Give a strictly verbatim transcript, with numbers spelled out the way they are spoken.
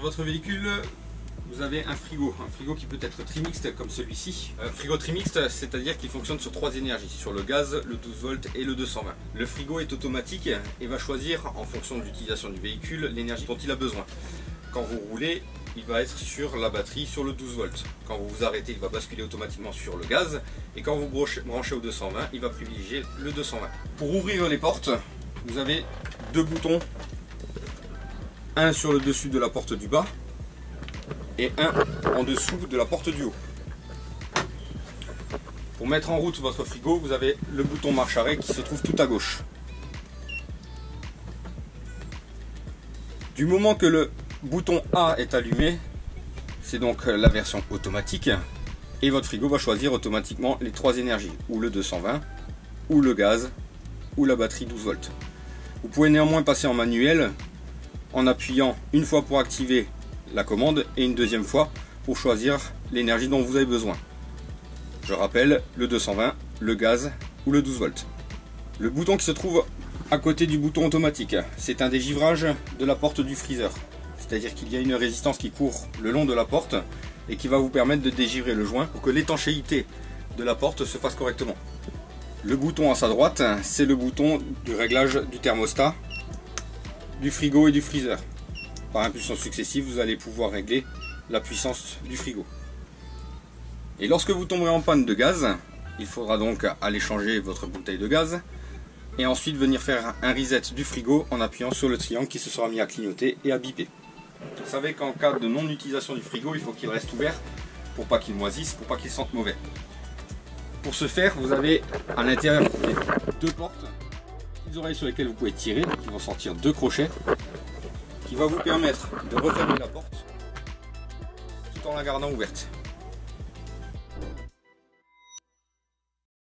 votre véhicule, vous avez un frigo, un frigo qui peut être trimixte comme celui-ci. Euh, frigo trimixte, c'est-à-dire qu'il fonctionne sur trois énergies, sur le gaz, le douze volts et le deux cent vingt. Le frigo est automatique et va choisir, en fonction de l'utilisation du véhicule, l'énergie dont il a besoin. Quand vous roulez, il va être sur la batterie, sur le douze volts. Quand vous vous arrêtez, il va basculer automatiquement sur le gaz. Et quand vous branchez au deux cent vingt, il va privilégier le deux cent vingt. Pour ouvrir les portes, vous avez deux boutons. Un sur le dessus de la porte du bas et un en dessous de la porte du haut. Pour mettre en route votre frigo, vous avez le bouton marche arrêt qui se trouve tout à gauche. Du moment que le bouton A est allumé, c'est donc la version automatique, et votre frigo va choisir automatiquement les trois énergies, ou le deux cent vingt, ou le gaz, ou la batterie douze volts. Vous pouvez néanmoins passer en manuel en appuyant une fois pour activer la commande et une deuxième fois pour choisir l'énergie dont vous avez besoin. Je rappelle, le deux cent vingt, le gaz ou le douze volts. Le bouton qui se trouve à côté du bouton automatique, c'est un dégivrage de la porte du freezer. C'est-à-dire qu'il y a une résistance qui court le long de la porte et qui va vous permettre de dégivrer le joint pour que l'étanchéité de la porte se fasse correctement. Le bouton à sa droite, c'est le bouton du réglage du thermostat, du frigo et du freezer. Par impulsion successive, vous allez pouvoir régler la puissance du frigo. Et lorsque vous tomberez en panne de gaz, il faudra donc aller changer votre bouteille de gaz et ensuite venir faire un reset du frigo en appuyant sur le triangle qui se sera mis à clignoter et à biper. Vous savez qu'en cas de non-utilisation du frigo, il faut qu'il reste ouvert pour pas qu'il moisisse, pour pas qu'il sente mauvais. Pour ce faire, vous avez à l'intérieur deux portes, des oreilles sur lesquelles vous pouvez tirer, qui vont sortir deux crochets, qui va vous permettre de refermer la porte tout en la gardant ouverte.